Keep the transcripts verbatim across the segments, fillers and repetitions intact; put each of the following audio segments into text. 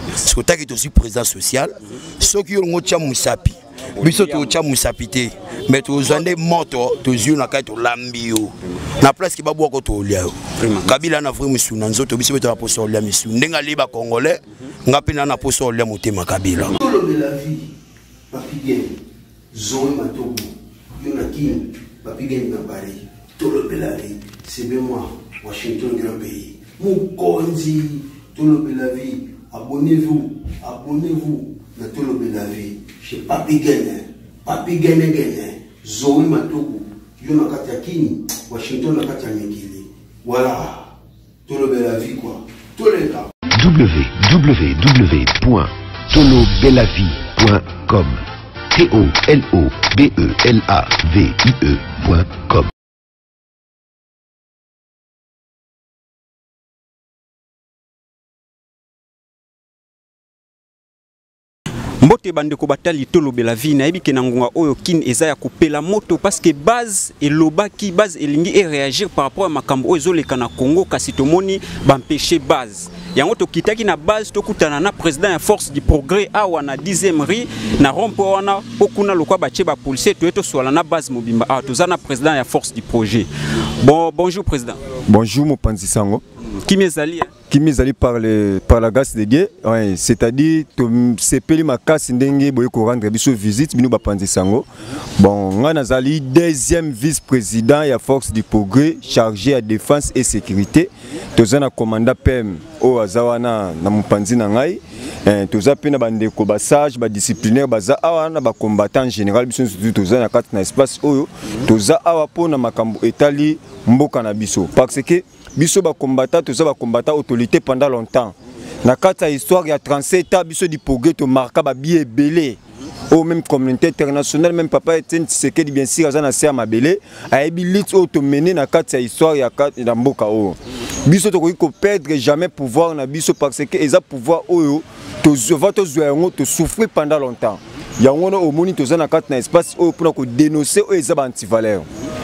parce que taki aussi président social ceux qui ont tcha musapi biso to tcha musapité mais to zande moto to ziu na kai to lambio na place ki babu ko to lia kabila na vrai musu na nzoto biso beto poso lia misu ndenga liba congolais ngapi na na poso lia motema kabila la vie papigé zoé matobo yonakin papigé na bari tout le Belavi, c'est bien moi, Washington, grand pays. Mon Kondi, tout le Belavi, abonnez-vous, abonnez-vous dans tout le Belavi. Chez Papi Gagné, Papi Gagné Gagné, Zoé Matoku, Yonakatiakini, Washington, Nakatiamikili. Voilà, tout le Belavi, quoi. Tous les gars. w w w point tolo belavie point com T O L O B E L A V I E point com Mbote bandeko batali tolo belavie na yebi kenangonga oyo kin eza ya kopela moto parce que base et lobaki base elingi et réagir par rapport à makambo oyo zoleka na Congo kasi tomoni bampêcher base yango to kitaki na base to kutana na président ya force du progrès awa na dixième rue na rompo wana okuna lokwa bache ba policier to eto swala na base mobimba ah to zana président ya force du projet. Bon bonjour président. Bonjour Mopanzi Sango. Qui m'ezali Qui m'ezali par le par la grâce de Dieu, ouais, c'est-à-dire to sepeli makasi ndenge boye ko rendre biso visite bino Bapanzi Sango. Bon, nga nazali deuxième vice-président ya force du progrès chargé à défense et sécurité. Tozana commandant P M o azawana na Mopanzi na ngai. Eh, toza pe na bandeko ba sage ba disciplinaire baza awa na ba combattant en général biso toza na kati na espace oyo toza awa pona makambo etali mboka na biso parce que biso ba combattant toza ba combattant autorité pendant longtemps na kati ya histoire ya trente-sept ans biso di progrès to marka ba bié belé au même communauté internationale même papa Etienne Tshisekedi bien sûr azana sia mabele ayebi lit o to mener na kati ya histoire ya kati na mboka oyo biso to ko perdre jamais pouvoir na biso parce que eza pouvoir oyo to va to zoyango to souffrir pendant longtemps yango no omoni to zana kati na espace oyo pour ko dénoncer o eza ba anti-valeur.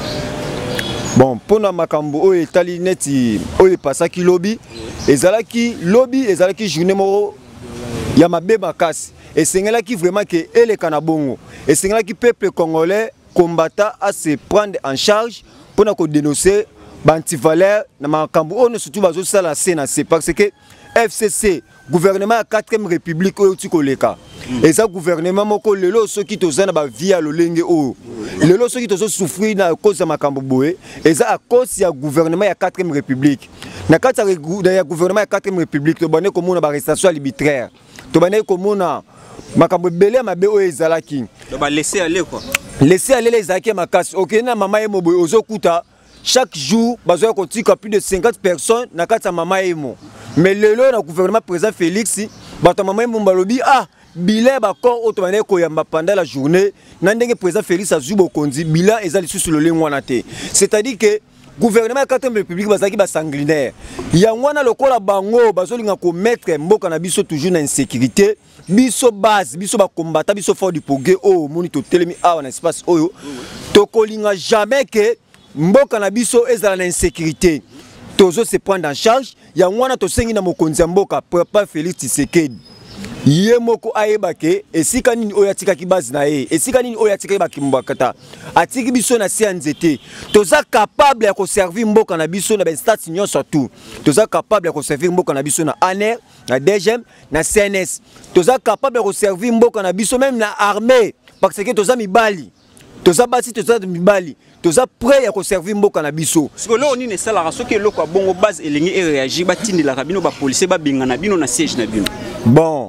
Bon, pour na makambo oyo etali neti oyo pasaki lobby ezalaki lobby ezalaki journée moko ya mabe makasi esengelaki vraiment que eleka na bongo esengelaki peuple congolais combattant à se prendre en charge pour na ko dénoncer ba anti-valeur na makambo oyo surtout bazo sala C N C parce que F C C gouvernement ya quatrième république oyo tikoleka eza gouvernement moko lelo soki tozana ba via lolenge oyo lelo soki tozo souffrir na cause ya makambo boye eza à cause ya gouvernement ya quatrième république na kati ya gouvernement ya quatrième république to bane komona ba arrestation arbitraire to bane komona makambo belé mabe oyo ezalaki to ba laisser aller quoi laisser aller les akki makasi OK na mama emo boye ozokuta chaque jour bazoya kotika plus de cinquante personnes na kati ya mama emo mais lelo na gouvernement président Félix bato mama emo balobi ah bilan ba corps automane ko yamba pendant la journée na ndenge président Félix azubo kondi bilan ezali sous le ligne wana te c'est-à-dire que gouvernement ya quatrième république bazaki ba sanguinaire yango na lokola bango bazolinga ko mettre mboka na biso toujours na insécurité biso base biso ba combattant biso fort du progrès oh moni to telemi awa na espace oyo to kolinga jamais que mboka na biso ezala na insécurité tozo se prendre en charge yango wana to sengi na mokonzi ya mboka papa Félix Tshisekedi ye moko ayebake esika nini oyo atikaki base na ye esika nini oyo atikaki bakimbakata atiki biso na sia nzete toza capable ya ko servir mboka na biso na ba stats nyonso tout toza capable ya ko servir mboka na biso na A N R na D G M na C N S toza capable ya ko servir mboka na biso même na armée parce que toza mibali toza basi toza mibali toza prêt ya ko servir mboka na biso parce que là on ne sala raso que loko bongo base elingi et réagir batindela rabino ba policier ba binga na bino na siège na bino bon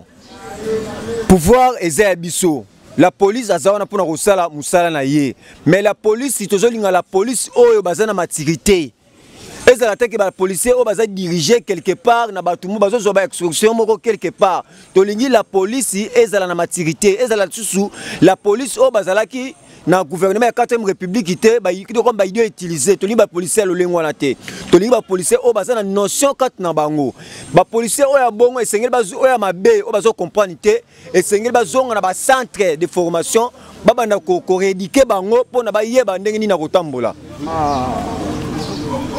pouvoir eza biso la police azawana pona kosala musala na ye mais la police si tozolinga la police oyo bazana maturité ezala teke ba policier oyo baza diriger quelque part na batumu bazo zo ba instruction moko quelque part tolingi la police ezala na maturité ezala susu la police oyo bazalaki na gouvernement ya quatrième république ité ba yiki ko ba idio utiliser to li ba policier lo lengwa na te to li ba policier o baza na notion kat na bango ba policier o ya bongo esengeli ba o ya mabe o bazo comprendre te esengeli ba zonga na ba centre de formation ba banda ko ko rééduquer bango pona ba yeba ndenge ni na kotambola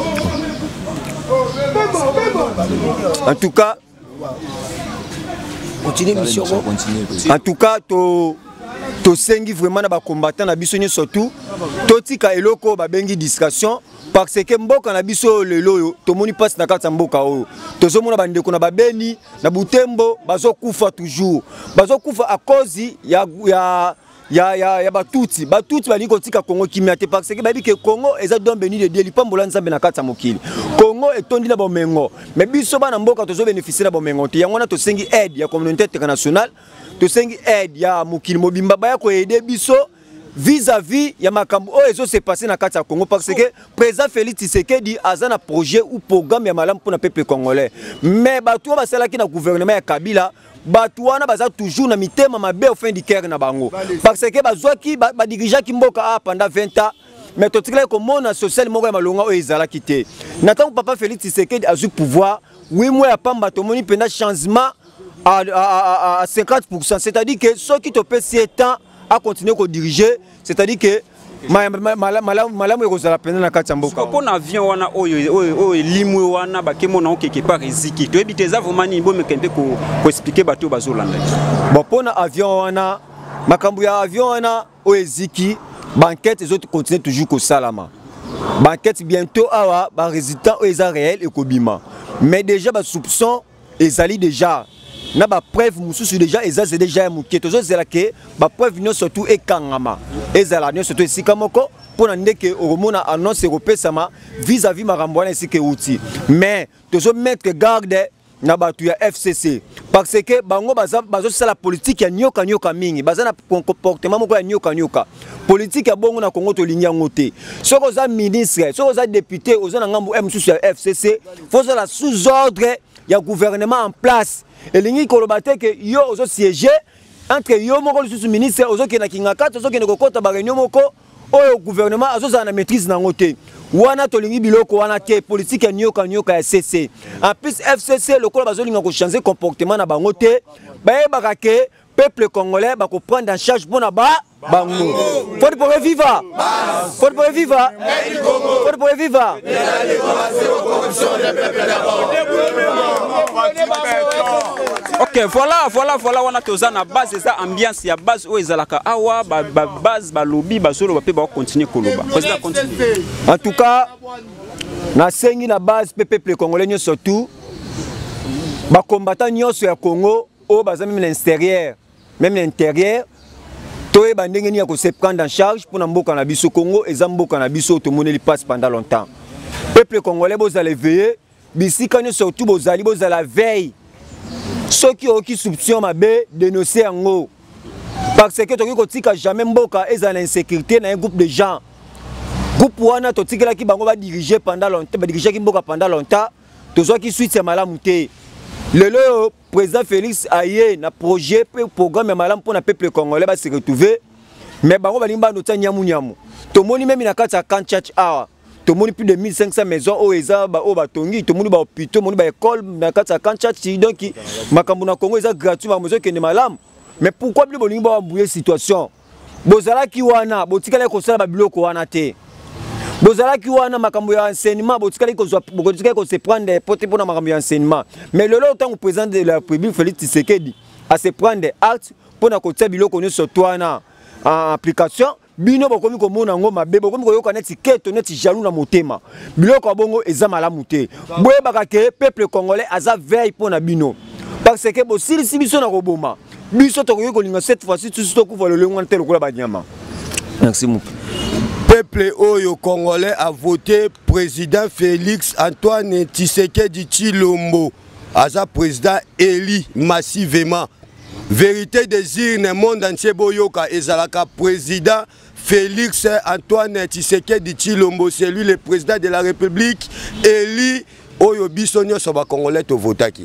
en tout cas Continuez mission. En tout cas, to to sengi vraiment na ba combattant na biso surtout totika eloko ba bengi discussion parce que mboka na biso lelo to moni passe na kata mboka oyo tozo mona bande ko na babeni na Butembo bazo kufa toujours bazo kufa à cause ya ya ya ya ya batuti batuti bali kotika Congo kimia te parce que babi que Congo eza don béni de Dieu lipambola nzambe na kata mokili Congo etondi na bomengo mais biso bana mboka tozo bénéficier na bomengo te yango na to sengi aide ya communauté internationale to sengi aide ya mokili mobimba ba ya ko aider biso vis-à-vis ya makambo o ezo se passer na kata Congo parce que président Félix Tshisekedi azana projet ou programme ya malam pour na peuple congolais mais batu ba sala ki na gouvernement ya Kabila batu wana baza toujours na mitema mabe au fin du cœur na bango parce que bazwaki ba, ba dirigeant ki mboka a pendant vingt ans mais totikala ko mona social moko ya malonga o ezala kité natango papa Félix Tshisekedi a eu pouvoir oui moi ya pamba to moni penda changement à, à, à, à cinquante pour cent c'est-à-dire que ceux qui te paient sept ans à continuer à diriger c'est-à-dire que malamu ekozala pena na kati ya mboka po na avion wana oyo oyo limwe wana bakemo na okeke par eziki to ebite za vomani bo mekende ko ko expliquer bato bazolanda bon po na avion wana makambu ya avion wana o eziki banquette les autres continuent toujours ko salama banquette bientôt awa ba résultat o eza réel et kobima mais déjà ba soupçon ezali déjà na ba preuve mususu déjà eza c'est déjà mukie tozo zela ke ba preuve non surtout e kangama ezala non surtout esika moko pona ndeke oromona annonce européenne vis-à-vis makambo wana esika outil mais tozo mettre garde na batu ya F C C parce que bango baza bazo sala politique ya nyoka nyoka mingi baza na comportement moko ya nyoka nyoka politique ya bongo na Congo to linya ngote soko za ministre soko za député oza na ngambo mususu ya F C C faut la sous ordre ya gouvernement en place et lingi kolobate que yo ozo siéger entre yo moko le ministre ozo ke na kingaka ozo ke ne kokota ba réunion moko oyo gouvernement azo za na maîtrise na ngote wana to lingi biloko wana te politique ya nyoka nyoka ya C C en plus F C C le ko bazo linga ko changer comportement na bango te ba yebaka ke peuple congolais ba ko prendre en charge bona ba bango faut pour vivre faut pour vivre faut pour vivre ok voilà voilà voilà wana toza na base eza ambiance ya base o ezalaka awa ba, ba base ba lobby ba solo ba pe ba continuer koloba président continue en tout cas na sengi na base peuple congolais surtout ba combattant nyonso ya Congo o baza même l'extérieur même l'intérieur toye bandenge ni ya ko se prendre en charge pour na mboka na biso Congo eza mboka na biso to moneli passe pendant longtemps peuple congolais bozala veiller bisika ni surtout bozali bozala veille ceux qui ont qui soupçon mabe dénoncer yango parce que toki kotika jamais mboka ezala insécurité na un groupe de gens groupe wana to tikela ki bango ba diriger pendant longtemps ba diriger ki mboka pendant longtemps tozwa ki suite ya malamu te lelo président Félix aye na projet programme malamu pour na peuple congolais ba se retrouver mais bango balimba no tanya nyamu to moni même na kata kan church hour to moni plus de mille cinq cents maisons o eza ba o batongi to moni ba hôpital moni ba école na kata kan church donc makambo na Congo eza gratuit ba maison ke ne malamu mais pourquoi plus bolingi ba bouyer situation bozala ki wana botikala ko sala ba biloko wana te bozala ki wana makambo ya enseignement botikala ko botikala ko se prendre porte pour na makambo ya enseignement mais le lot tant président de la République Félix Tshisekedi à se prendre acte pour na ko tia biloko ne surtout wana en application bino bokomi ko mona ngo mabe bokomi ko yoka neti keto neti jaloux na motema biloko bongo eza malamu te boye bakake peuple congolais aza veille pour na bino parce que bo silisi biso na koboma biso to ko linga cette fois-ci tout to ko le ngwan tel ko la banyama merci mon peuple oyo congolais a voté président Félix Antoine Tshisekedi Tshilombo aza président élu massivement vérité désir le monde entier boyoka ezalaka président Félix Antoine Tshisekedi Tshilombo c'est lui le président de la République élu oyo biso nyonso ba congolais to votaki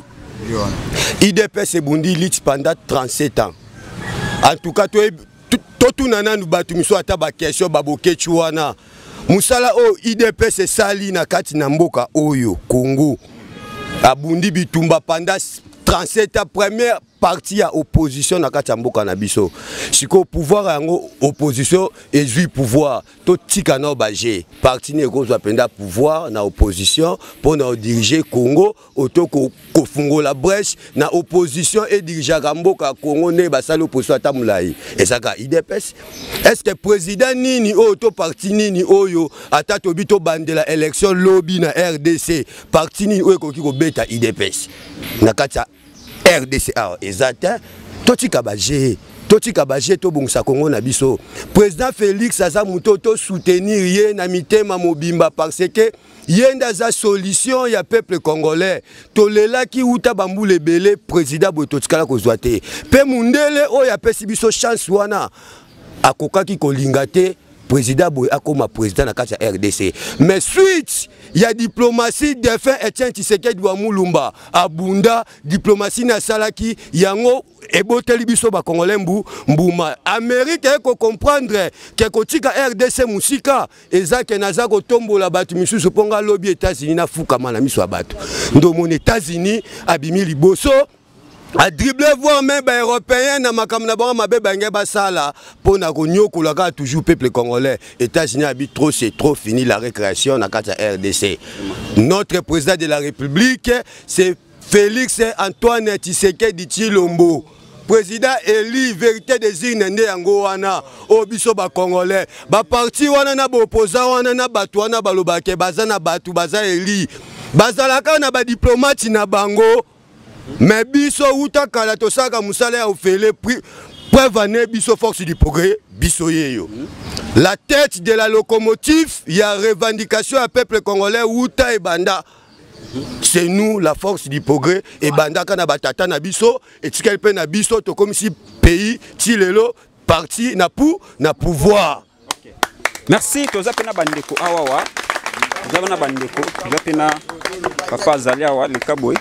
I D P S bundi lit pendant trente-sept ans en tout cas to tout nana nous batu miso ata ba question baboke chuana musala o I D P S sali na kati na mboka oyo Congo abundi bitumba pendant trente-sept ans première partie à opposition na kati ya mboka na biso siko pouvoir yango opposition ezui pouvoir to tika na baje parti ne kozwa penda pouvoir na opposition pour na diriger Congo auto ko kofungola brèche na opposition et diriger mboka Congo ne basali opposition ata mulai ezaka I D P S. Est-ce que président nini auto parti nini oyo ata to bito bandela élection lobby na R D C parti nini oyo koki ko beta I D P S na kati ya R D C A exact toti kabaje toti kabaje to bongisa Congo na biso président Félix aza muto to soutenir ye na mitema mobimba parce que yenda za solution ya peuple congolais tolela ki uta bambule belé président bototikala kozwa te pe mundele o ya pesi biso chance wana akokaki kolinga te président boy akoma président na kati ya R D C mais suite ya diplomatie de fin Etienne Tshisekedi wa Mulumba abunda diplomatie na salaki yango eboteli biso ba congolais mbu mbuma Amérique eko comprendre que kotika R D C musika ezake naza ko tombola batu misusu ponga lobby États-Unis na fukama na miso abatu ndo mon États-Unis abimi liboso a dribbler voir même les Européens na makamna na bango mabe bange basala pour na konyokola ka toujours peuple congolais États-Unis habite trop c'est trop fini la récréation na kata R D C. Notre président de la République c'est Félix Antoine Tshisekedi Tshilombo. Président élu vérité des urnes nde yango wana o biso ba congolais ba parti wana na ba opposant wana na batu wana balobake baza na batu baza élu bazalaka na ba diplomate na bango. Mais biso uta kala to saka musala ya ofele preuve ane biso force du progrès biso yeyo. La tête de la locomotive, il y a revendication à peuple congolais uta et banda. C'est nous la force du progrès et banda kana batata na biso et tikelpe na biso to comme si pays tilelo parti na pou na pouvoir. Okay. Merci toza pena bandeko awawa. Toza bandeko toza pena papa Zalia wa le kaboy.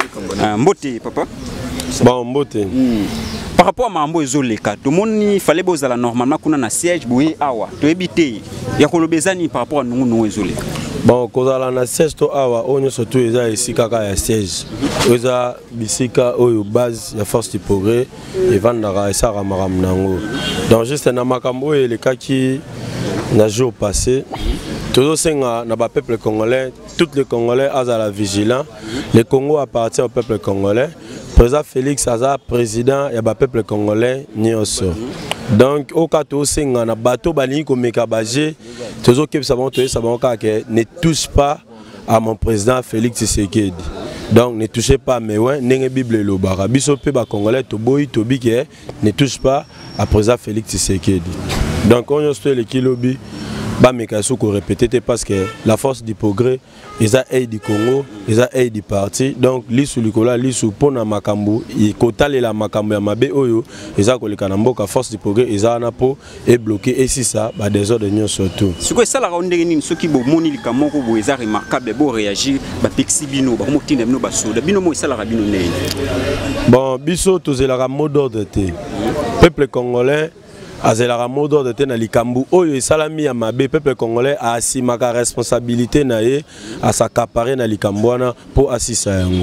Mbote papa. Bon mbote. Par rapport à mambo ezoleka, tout le monde il fallait bozala normalement kuna na siège boye awa. To ebité ya kolobezani par rapport à nous nous ezoleka. Bon kozala na siège to awa onyo surtout eza esika ka ya siège. Eza bisika oyo base ya force du progrès et vandara esa ramaram nango. Donc juste na makambo et le kaki na jour passé toujours senga na ba peuple congolais, tous les Congolais à la vigilance. Le Congo appartient au peuple congolais. Président Félix Aza président ya ba peuple congolais nyoso. Donc au cas où senga na bateau bali ko mekabaje toujours que savons to savons que ne touche pas à mon président Félix Tshisekedi. Donc ne touchez pas mais ouais nenge bible lo bara biso pe ba congolais to boy to bike ne touche pas à président Félix Tshisekedi. Donc on est le kilobi ba mekaso ko répéter parce que la force du progrès eza aide du Congo eza aide du parti donc lisu likola lisu pona makambo e kotale la makambo ya mabe oyo eza ko lekana mboka force du progrès eza na po et bloqué et si ça ba désordre de surtout ce que ça la ronde nini soki bo moni likamoko bo eza remarquable bo réagir ba pexi bino ba motinda bino ba soda bino mo sala bino nei bon biso to zela mot d'ordre te peuple congolais azela mot d'ordre te na likambu oyo esalami ya mabe peuple congolais a asimaka responsabilité na ye à s'accaparer na likambwana pour assisa yango.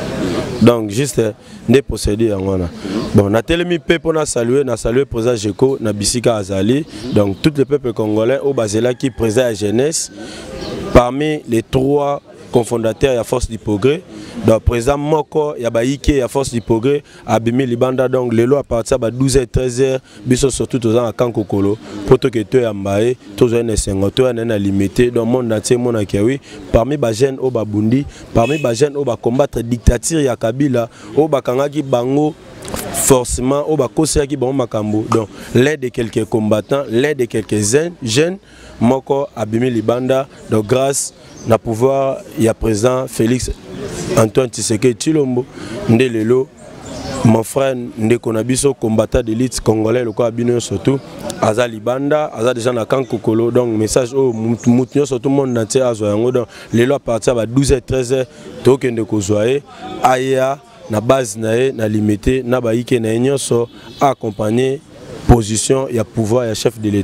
Donc juste des procédés yango na. Bon na telemi pe pour na saluer na saluer président Jeko na bisika azali donc tout le peuple congolais au bazela qui président la jeunesse parmi les trois cofondateur ya force du progrès donc président moko ya baïké ya force du progrès abimi libanda donc lelo à partir de douze heures treize heures biso surtout aux en kankokolo poto que to ya mbaé to zo na cinquante heures na limité dans monde entier mon akawi parmi ba jeunes au babundi parmi ba jeunes au ba combattre dictature ya Kabila au bakangaki bango forcément au bakosia ki bon makambo donc l'aide de quelques combattants l'aide de quelques jeunes moko abimi libanda donc grâce na pouvoir il y a président Félix Antoine Tshisekedi Tshilombo ndelelo mon frère Ndekonabiso combattant d'élite congolais le quoi abino surtout aza libanda aza déjà na kankokolo donc message au mutunyo surtout monde entier azo yango donc lelo à partir de douze heures treize heures to kende kozwaye aya na base na na limité na baike na nyonso accompagner position ya pouvoir ya chef de l'état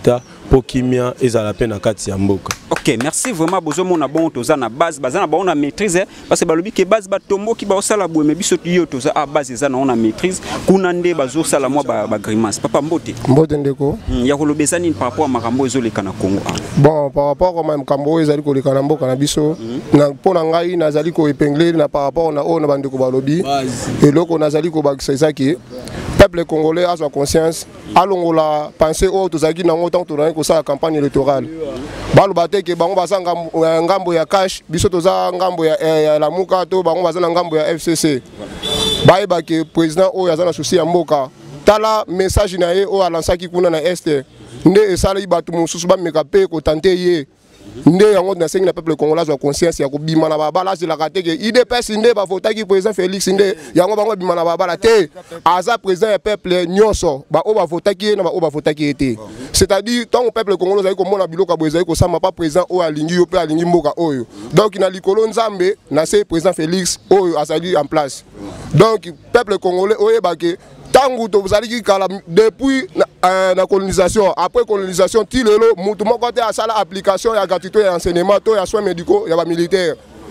po kimia ezala pe na kati ya mboka. Ok, merci vraiment bozo mona bon toza na base baza na ba on a maîtrise parce que balobi ke base ba tombo ki ba osala boye me biso yo toza a base eza na on a maîtrise kuna nde bazo sala moi ba, ba grimace papa mbote mbote ndeko mm, ya kolobeza nini par rapport à makambo ezoleka na Congo. Bon par rapport à makambo ezali koleka na mboka na biso mm. na pona ngai nazali ko épingler na par rapport na o na bandeko balobi et loko nazali ko bakisa ezaki peuple congolais a sa conscience alongola penser au tozaki na ngoto tourner ko sa campagne électorale balo bateke bango basanga ngambo ya cash biso toza ngambo ya, ya la muka to bango bazana ngambo ya F C C baye ba ke président o yazana souci ya mboka tala message na ye o alansaki kuna na este nde esala ibatu mususu ba meka pe ko tenter ye nde yango na sengi na peuple congolais wa conscience ya ko bima na babala zela kateke ide pesi nde ba votaki président Félix nde yango bango bima na babala te aza président ya peuple nyonso ba o ba votaki na ba o ba votaki ete c'est-à-dire tant au peuple congolais ko mona biloko boezai ko sama pas président o alingi yo pe alingi mboka oyo donc na likolo nzambe na se président Félix oyo azali en place donc peuple congolais oye bake tangu to bozali kala depuis na, euh, na colonisation après colonisation ti lelo mutu moko te asala application ya gratuité ya enseignement to ya soins médicaux ya ba militaire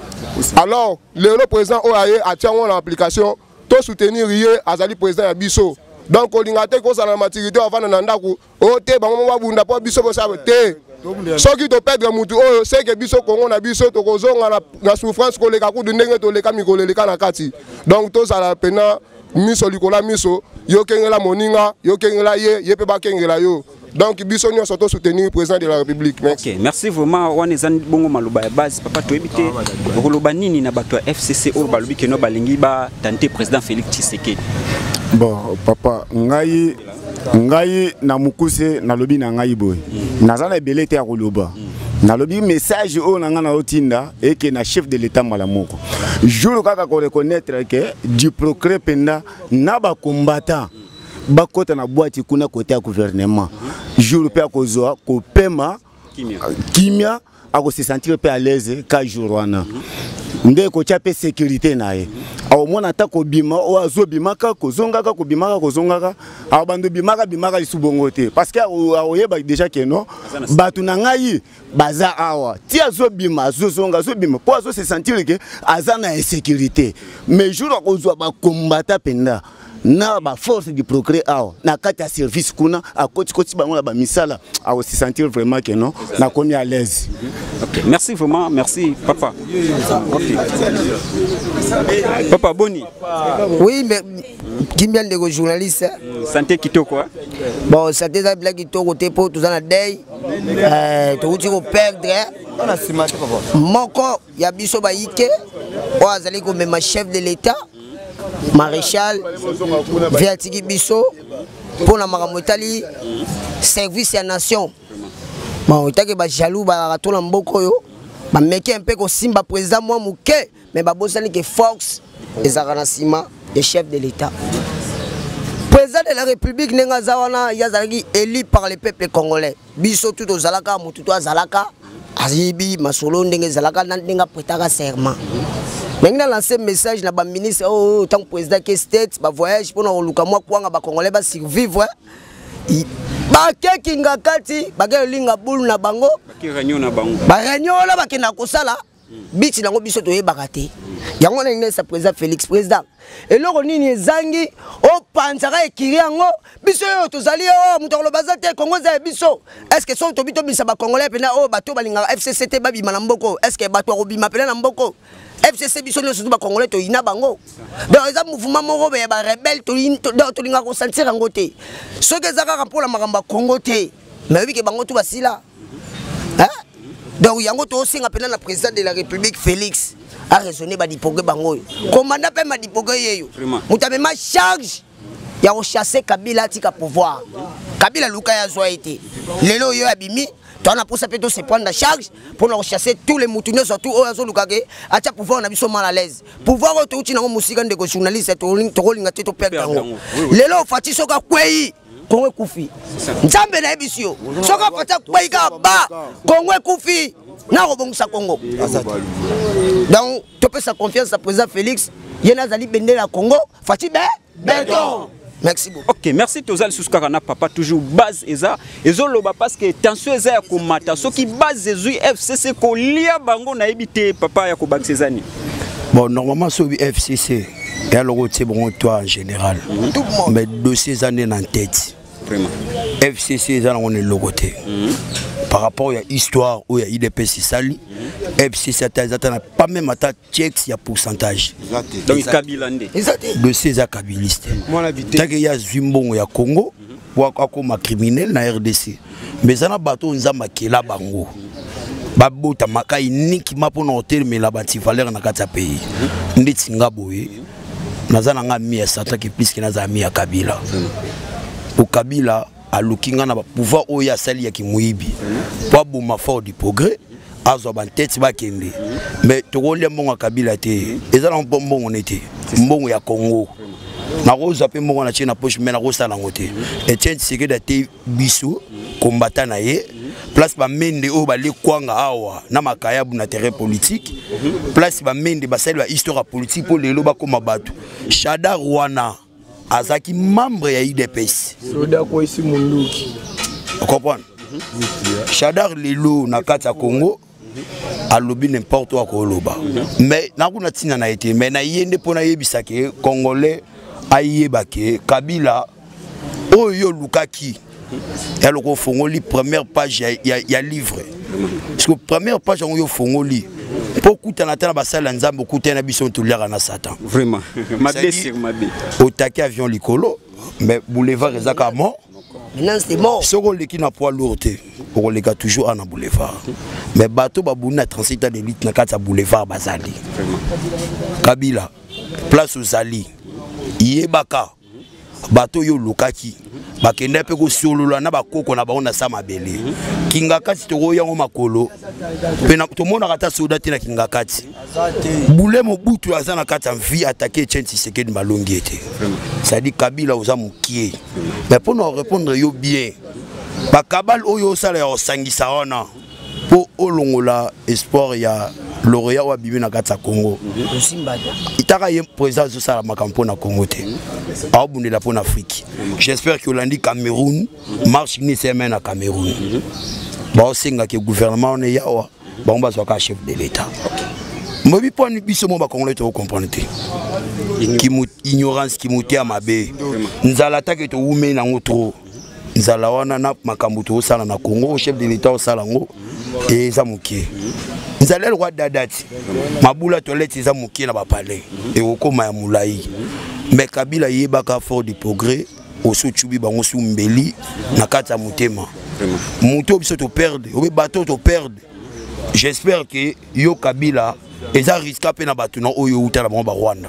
alors le président o aye atia on application to soutenir ye azali président ya biso donc olingate ko sala maturité avant na ndako o te bango mabunda po biso bo sabe te soki to perdre mutu oyo c'est que biso Congo na biso to kozonga na, na souffrance ko leka ku ndenge to leka mikolo leka na kati donc to sala pena miso likola miso yo kengela moninga yo kengela ye ye pe ba kengela yo donc biso nyo soto soutenir président de la République. Merci. Ok, merci vraiment wanezan bongo maluba ya base papa to ebite koloba nini na bato F C C or balubi ke no balingi ba tenter président Félix Tshisekedi. Bon papa ngai ngai na mukuse na lobi na ngai boy nazana ebele te ya koloba na lobi message o na ngana otinda et que na chef de l'état malamoko jour kaka ko reconnaître que du progrès penda na ba combattant ba kota na boîte kuna côté ya gouvernement jour pe akozwa ko pema kimia kimia ako se sentir pe à l'aise ka jour wana nde ko tia pe sécurité nae au mona ta ko bima o azo bimaka ko zongaka ko bimaka ko zongaka a bando bimaka bimaka lisubongote parce que o yeba déjà que non batu na ngai baza awa ti azo bima azo zonga azo bima po azo se sentir que azana insécurité mais jour ko zo ba combattre penda na ba force du progrès awa na kati ya service kuna a koti koti bango la ba misala a se sentir vraiment que non na komi à l'aise. Okay. Merci vraiment, merci papa. Okay. Papa Boni. Oui, mais qui vient de journaliste. Santé kitoko. Bon, santé ça blague kitoko te pour tous en day. Euh, tu veux perdre. On a simate papa. Moko ya biso ba yike. O azali ko même chef de l'état. Maréchal Viatiki biso pour la maramotali service à nation. Bon, il y a des jaloux, il y a des gens qui un peu comme Simba président, moi, mais il y a des Fox, les Aranasima, les chefs de l'État. Président de la République, il y a élu par le peuple congolais. Biso tout au Zalaka, Moutou à Zalaka, Azibi, Masolo, Ndenge Zalaka, Ndenga Prétara serment. Maintenant, lancé un message à la ministre, oh, tant que président qui est voyage pour nous, les Congolais vont survivre. Bake kinga kati bake linga bulu na bango bake ranyo na bango ba ranyo la bake na kosala biti nango biso to yebaka te yango na ngene sa président Félix président eloko nini ezangi o pansaka ekiri yango biso yo tozali o muto lo bazate Congo za biso est-ce que son to bito bisa ba congolais pena o bato balinga F C C T babima na mboko est-ce que bato robima pena na mboko F C C biso nyo surtout ba congolais to ina bango donc eza mouvement moko ba ba rebelle to to linga ko sentir yango te so ke zaka pour la makamba Congo te mais oui ke bango to basila hein donc yango to singa pena na président de la République Félix a raisonné ba dipogue bango commandant pe ma dipogue yeyo mutabe ma charge ya ko chasser Kabila tika pouvoir Kabila luka ya zo été lelo yo abimi on a pour ça plutôt se prendre la charge pour nous chasser tous les moutons surtout au Azo Lukage à ta pouvoir on a biso mal à l'aise pouvoir tout ti na musika ndeko journaliste to to linga te to perdre lelo fati soka kwei Kongo kufi nzambe na ebisio soka fata kwei ka ba Kongo kufi na robongisa Congo donc tu peux sa confiance à président Félix yena zali bendela Congo fati be béton Merci beaucoup. Ok, merci Tozal Suskarana papa toujours base eza ezoloba parce que tension eza ya komata soki base ezui F C C ko lia bango na ebité papa ya ko bakisezani. Bon normalement sur F C C il y a le côté bon toi en général. Mm -hmm. Mais dossiers années en tête. Vraiment. F C C ça on est le côté. Mm -hmm. Par rapport à l'histoire où il y a I D P C sali, mm -hmm. F C C n'a pas même à checks il y a pourcentage. Donc Kabilande. Dossier za kabiliste. Tant qu'il y a Zimbabwe il y a Congo, ou à comme criminel na R D C. Mais ça n'a bateau nzamba kela bango. Babota makai niki mapo na hotel mais la bati valeur na kata pays. Nditi ngaboye. Nazana nga mi ya sata ki plus ki naza mi ya Kabila. Au Kabila a lukinga na pouvoir oya sali ya kimuibi. Pas boma fort du progrès. Azo ban tête ba kende. Mais to rolia mbongo Kabila te. Ezala mbongo on était. Mbongo ya Congo. Na roza pe mbongo na china poche mais na rosa la ngote. Et tiens c'est que date biso combattant na ye. Place ba mende o ba le kwanga awa na makayabu na terrain politique. Place ba mende ba sali ba histoire politique pour lelo ba koma batu. Shada Rwana azaki membre ya I D P S. Soda ko isi munduki. Vous comprenez? Shadar lelo na kati ya Congo alobi n'importe quoi ko loba. Mais na kuna tina na été mais na yende pona yebisa ke Congolais ayeba ke Kabila oyo lukaki. Et alors au fongoli première page il y a livre. Parce que première page on yo fongoli. Beaucoup t'entends ba sala nzambe beaucoup t'en abison tout l'air na Satan. Vraiment. Ma blessure ma bé. Au taquet avion likolo mais boulevard ezaka mort. Maintenant c'est mort. Soko leki na poids lourd. Pour les gars toujours en boulevard. Mais bateau babuna transit à l'élite na kata boulevard bazali. Kabila place aux Ali. Yebaka bateau yo lukaki. Bakende pe ko solola na bakoko na baona sama bele. Kingakati to yango makolo. Pe na to mona kata soda tina kingakati. Boule mo butu azana kata vie attaquer Tchensi Sekedi Malongi était. Ça dit Kabila oza mukie. Mais pour nous répondre yo bien. Ba kabal oyo sala ya osangisa wana. Po olongola espoir ya lauréat wa bibi na kata Congo. Itaka ye président zo sala makampo na Congo te. A bunela pour l'Afrique. J'espère que l'Andi Cameroun marche ni semaine à Cameroun. Ba osenga ke gouvernement ne yawa ba on ba zo ka chef de l'état. Moi bi point biso mo ba Congolais to comprendre te. Ki mu ignorance ki mutia mabe. Nzala take to wume na ngotro. Nzala wana na makambo to sala na Congo chef de l'état o sala ngo et za mukie. Nzala le roi dadati. Mabula toilette za mukie na ba palais et okoma ya mulai. Mais Kabila yebaka fort du progrès au sochubi bango su mbeli na kata mutema. Muto biso to perdre, obe bateau to perdre. J'espère que yo Kabila eza risque pe na bato na oyo utala bango ba Rwanda.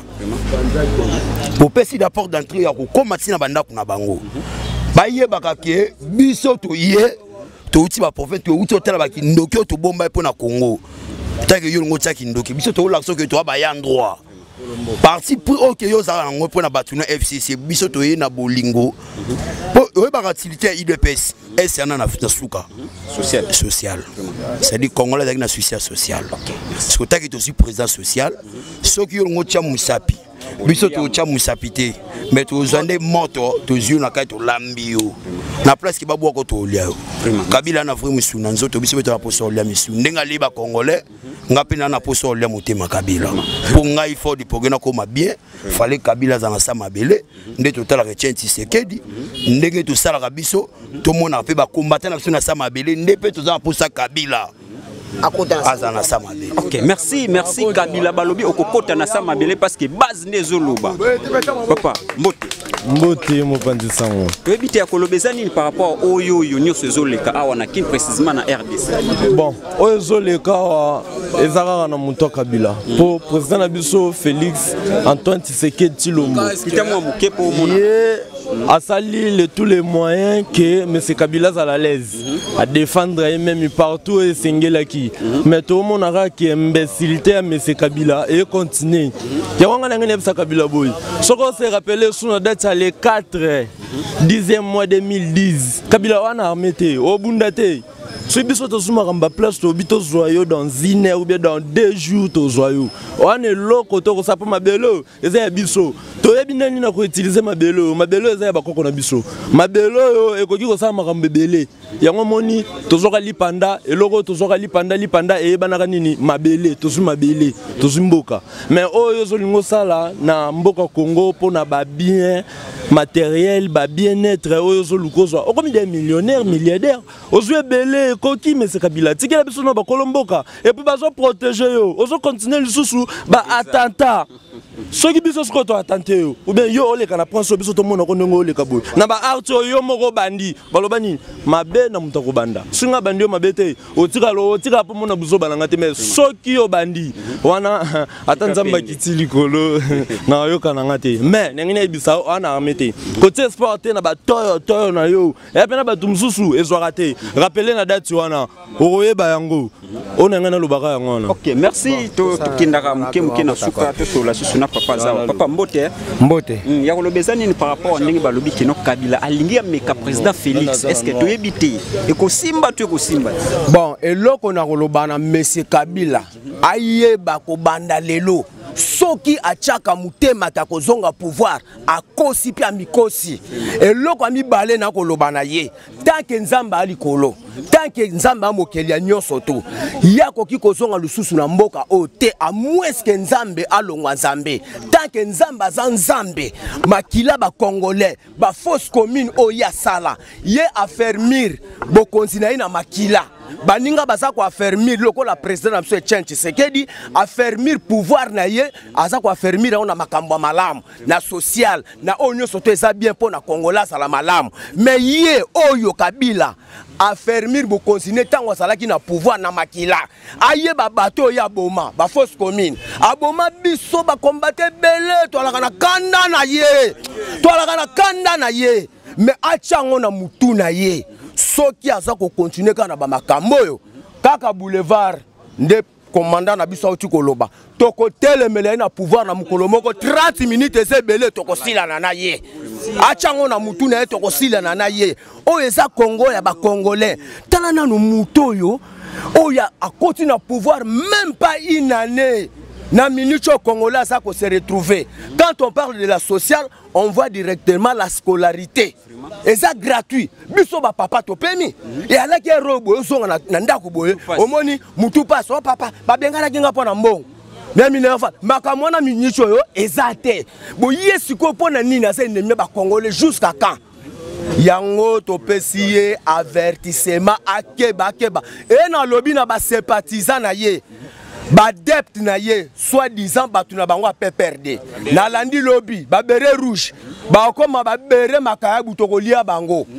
Pour pesi d'apport d'entrée ya ko komati na banda kuna bango. Ba yebaka ke biso to ye to uti ba prophète to uti otala ba kindoki to bomba po na Congo. Tanke yo ngo tsaki ndoki biso to la so ke to ba ya droit. Parti pour OK yo za ngo po na batuna F C C biso to ye na bolingo. Po o ba ratilité I D P S S na na futa suka social social. C'est dit Congolais avec na social social. Parce que tanke to aussi président social, so ki yo ngo tcha musapi. Biso to tcha musapité. Mais to zande moto to yeux na kaito lambio. Na place ki babu ko to lia. Kabila na vraiment suna nzoto biso to aposo lia misu. Ndenga liba Congolais. Ngapena na poso lia motema Kabila. Pour ngai fort du progrès koma bien, fallait Kabila za na sama bele, nde total ka Tchensi Sekedi, ndenge to sala ka biso, to mona pe ba combattre na biso na sama bele, nde pe to za posa Kabila. Azana sama bele. OK, merci, merci Kabila balobi okokota na sama bele parce que base nezoloba. Papa, mbote. Mbote mo pandi sango. Ebite ya kolobeza nini par rapport oyo yo nyonso ezoleka awa na kin précisément na R D C. Bon, oyo ezoleka awa ezaka na muto Kabila. Pour président na biso Félix Antoine Tshisekedi Tshilombo. Kitamo muke po mona. A sali le, tous les moyens que M. Kabila est à l'aise à défendre même partout et Sengelaki. Mais tout le monde a qui imbécilité à M. Kabila et continue. Il y a un M. Kabila boy. Ce qu'on s'est rappelé sur la date le quatre dixième mois deux mille dix. Kabila a armé au Bundate. Ce biso to suma ramba place to bito zoyo dans une heure ou bien dans deux jours to zoyo. On est loko to ko sapa mabelo, eza ya biso. To yebi nani na ko utiliser mabelo, mabelo eza ya bakoko na biso. Mabelo yo ekoki ko sala makambe belé. Yango moni to zoka lipanda, eloko to zoka lipanda lipanda e banaka nini mabele, to suma mabele, to mboka. Mais oyo zo lingo sala na mboka Congo pona ba bien matériel, ba bien-être oyo zo lukozwa. O comme des millionnaires, milliardaires, ozo belé koki mais c'est Kabila. Tikela biso no ba kolomboka et puis bazo protéger yo. Ozo continuer lisusu ba attentat. Ce qui biso sko to attenté yo. Ou bien yo ole kana prendre biso to mona ko ndongo ole kaboy. Na ba art yo moko bandi. Balobani mabe na mutako banda. Singa bandi yo mabete. Otika lo otika po mona buzo balanga te mais soki yo bandi. Wana atanzamba kitili kolo na yo kana ngate. Mais ngene ibisa wana amete. Côté sport na ba toyo toyo na yo. E pena ba tumsusu ezwaka te. Rappeler na date wana. Okoyeba yango. Ona ngana lobaka yango wana. OK, merci to kindaka muke muke na suka to sola susuna papa za papa Mbote. Mbote. Ya kolobezani ni par rapport ndenge balobi kino Kabila alingi meka président Félix. Est-ce que to ebité e ko simba to ko simba. Bon, eloko na kolobana monsieur Kabila ayeba ko banda lelo. Soki achaka mutema ta kozonga pouvoir akosi pia mikosi eloko amibale na kolobana ye tant que nzamba ali kolo tant que nzamba mokeli ya nyonso to yako ki kozonga lususu na mboka o te amweske nzambe alongwa nzambe tant que nzamba za nzambe makila ba congolais ba fausse commune o ya sala ye affermir bokonzi na ina makila baninga baza ko affermir loko la président na monsieur Etienne Tshisekedi affermir pouvoir na ye aza ko affermir na makambo malamu na social na onyo soto eza bien pour na congolais la malamu mais ye oyo Kabila affermir bo continuer tango salaki na pouvoir na makila aye ba bato ya boma ba fausse commune aboma biso ba combattre belé to la kana kanda na ye to la kana kanda na ye mais achango na mutu na ye soki aza ko continuer kana ba makambo yo kaka boulevard nde commandant na biso uti koloba toko telemele na pouvoir na mukolo moko trente minutes eze belé toko sila na ye achango na mutu na ye toko sila na ye o eza Congo ya ba congolais tala na no muto yo o ya akoti na pouvoir même pas une année. Na minute au Congolais ça qu'on se retrouver. Quand on parle de la sociale, on voit directement la scolarité. Et ça gratuit. Biso ba papa to pemi. Et ala ke robo so na ndako boye. Omoni mutu passe o papa ba benga na kinga pona mbongo. Même ne fa makamona minute yo ezate. Bo yesiko pona nini na se ndeme ba Congolais jusqu'à quand? Yango to pesiye avertissement akeba akeba. Et na lobby na ba sympathisant na ye. Ba depte na ye soi-disant batu na bango pe perdre na landi lobby ba bere rouge ba koma ba bere makaya butokolia bango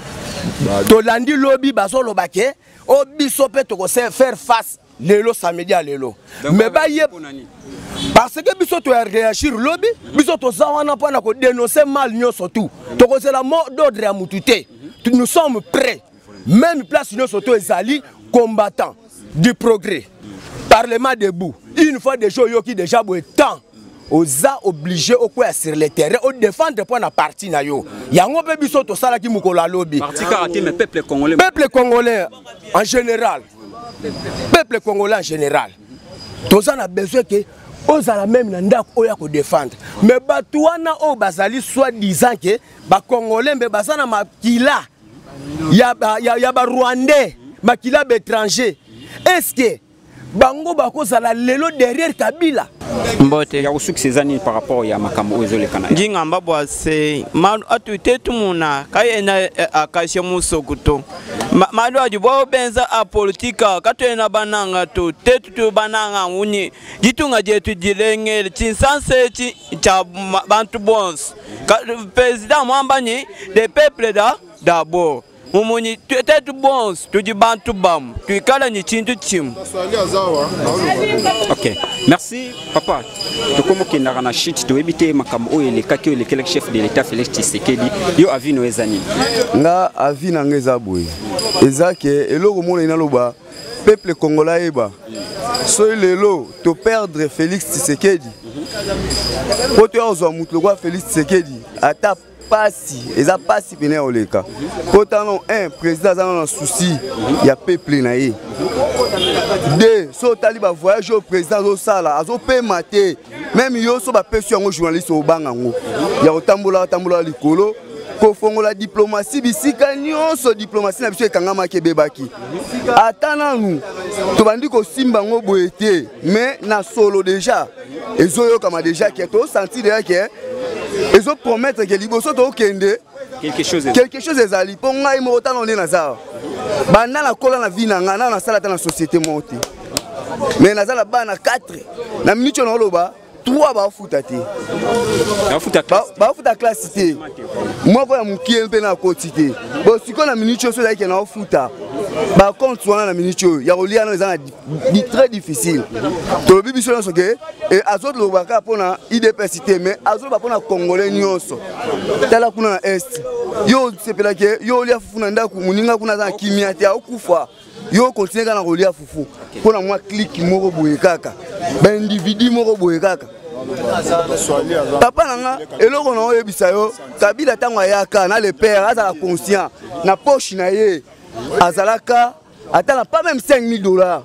to landi lobby bazolo bake o biso pe to ko faire face lelo samedi à lelo mais ba ye parce que biso to réagir lobby biso to zawana pa na ko dénoncer mal nyonso tout to ko c'est la mot d'ordre ya mututé nous sommes prêts même place nyonso to ezali combattant du progrès. Parlement debout. Une fois des jours qui déjà beau temps, aux a obligé au quoi sur le terrain, au défendre pour la partie na yo. Yango pe biso to sala ki mukola lobby. Parti karaté mais peuple congolais. Peuple congolais en général. Peuple congolais en général. Tous on a besoin que aux a la même nanda ko ya ko défendre. Mais batouana o bazali soit disant que ba congolais be bazana makila. Ya ya ya ba rwandais, makila be étranger. Est-ce que bango bako sala lelo derrière Kabila Mbote ya usuksezani par rapport ya makambo ezole kana njinga mbabwa se ma atute tumuna kayena akashe musokuto madu ajubo benza a politika katena bananga to tetu bananga unyi gitunga jetu dilengele chinsanse chi cha bantu bons president mwambani de peuple da d'abord Mumuni tetu bons tuji bantu bam tuikala ni chintu chim. OK, merci papa. Tokomo kinara na shit to ebite makambo oyo lekaki oyo lekele chef de l'état Félix Tshisekedi yo avi no ezani. Nga avi na ngeza boye. Ezake eloko mona inaloba peuple congolais eba. So lelo to perdre Félix Tshisekedi. Poto ozo mutu kwa Félix Tshisekedi ata pasi eza pasi pene oleka potano un président aza na souci ya peuple na ye deux so tali ba voyage au président zo sala azo pe maté même yo so ba pesi yango journaliste obanga ngo ya otambola tambola likolo ko fongola diplomatie bisika nyonso diplomatie na biso ekangama ke bebaki atana nous to bandi ko simba ngo boete mais na solo déjà ezo yo kama déjà que to senti déjà que ezo promettre que liboso to kende quelque chose quelque chose ezali po ngai mo otana na za banda na kola na vie na nga na sala ta na société monte mais nazala bana quatre na minute na loba trois ba futa te ba futa ba futa classe te moi ko ya mukie mpe na quotité bo siko na minute so like na futa ba compte wana na minute ya olia na ezana di très difficile to bibi so so ke et azot lo baka pona I D P S te mais azot ba pona congolais nyonso tala kuna na est yo sepela ke yo olia fufuna ndaku muninga kuna za kimia te akufa yo continue kana olia fufu pona moi click moko boye kaka ba individu moko boye kaka papa nanga eloko na oyebisa yo Kabila tango ayaka na le père azala conscient na poche na ye azalaka atana pas même cinq mille dollars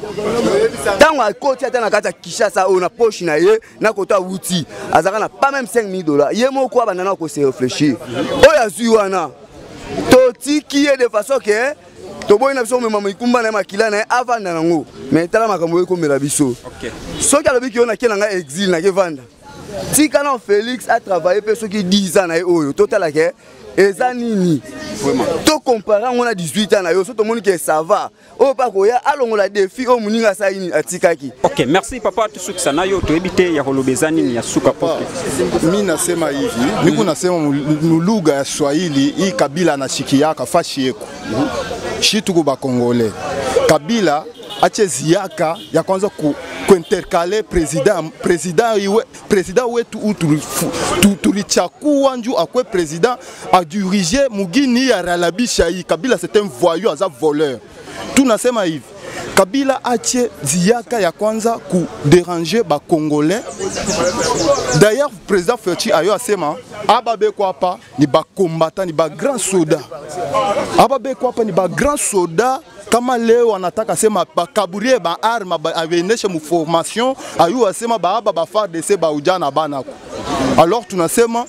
tango akoti atana kata Kinshasa o na poche na ye na kota wuti azalaka na pas même cinq mille dollars ye moko abandana ko se réfléchir oya zui wana to tiki de façon que to boy na biso mema mikumba na makila na avanda nango mais tala makambo ko mela biso OK so ka lobi ki ona kena nga exil na ke vanda tika na Félix a travaillé pe so ki dix ans na oyo total ke eza nini vraiment to comparer on a dix-huit ans na yo so to moni ke ça va o pa ko ya alongola défi o muninga sa ini atikaki. OK merci papa tusukisa nayo to ebite ya kolobezani ni ya suka poke mimi nasema hivi niko nasema lugha ya Swahili hii Kabila na shikiaka fashi yeko shi tuko ba Congolais Kabila ache ziaka ya kwanza ku kuintercaler president president iwe president wetu tulichakua nju akwe president a diriger mugini ya Ralabisha hii Kabila c'est un voyou aza voleur tunasema hivi Kabila ache ziaka ya kwanza ku déranger ba Congolais d'ailleurs président Félix ayo asema ababe kwa hapa ni ba combattant ni ba grand soldat ababe kwa hapa ni ba grand soldat kama leo anataka sema bakaburie ba arma aveneshe mu formation ayu asema ba aba ba F A R D C ba ujana bana alors tunasema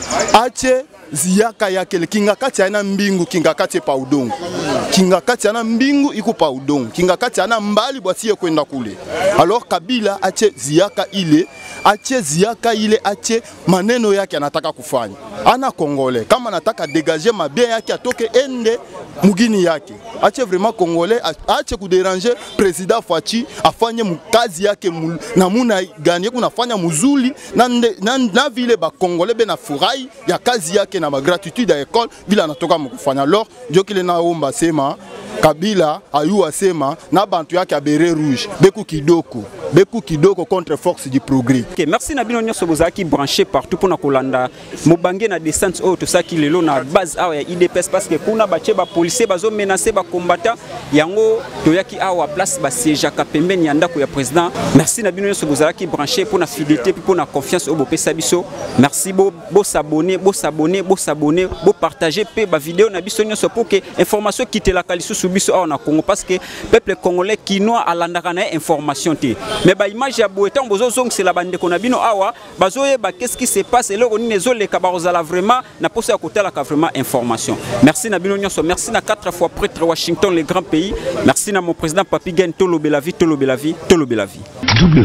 ache ziaka yake kinga kati ana mbingu kinga kati pa udongo kinga kati ana mbingu iko pa udongo kinga kati ana mbali bwasie kwenda kule alors Kabila ache ziaka ile ache ziaka ile ache maneno yake anataka kufanya ana Congolais kama anataka dégager mabia yake atoke ende mugini yake ache vraiment Congolais ache kudéranger président Fachi afanye mkazi yake namuna gani kunafanya muzuli na, na, na vile ba Congolais be na furahi ya kazi yake na ma gratitude ya école bila anatoka mkufanya alors ndio kile naomba sema Kabila ayu asema na bantu yake abere rouge beku kidoko beku kidoko contre force du progrès. OK merci na bino nyonso bozaki branché partout pour na kolanda mobange na descente o to saki lelo na base awa ya I D P S parce que kuna bache ba policier bazo menacer ba combattant yango to yaki awa place ba siège ka pembeni ya ndako ya président. Merci na bino nyonso bozaki branché pour na fidélité pour na confiance au bopesa biso. Merci bo bo s'abonner bo s'abonner bo s'abonner bo partager pe ba vidéo na biso nyonso pour que information quitte la kalisu subiso awa na Congo parce que peuple congolais kinois alandaka na information te mais ba image ya boetan bozo zong c'est la bande qu'on a bino awa bazoye ba qu'est-ce qui se passe et là on ne zole ka barozala vraiment na posa kotala ka vraiment information. Merci na bino nyonso merci na quatre fois prêtre Washington les grands pays merci na mon président Papi Gen Tolo Belavi Tolo Belavi Tolo Belavi w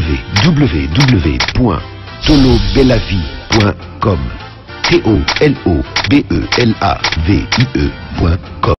w w point tolo belavi point com T O L O B E L A V I E point com